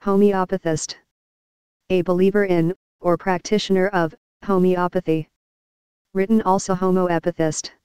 Homeopathist. A believer in, or practitioner of, homeopathy. Written also homoepathist.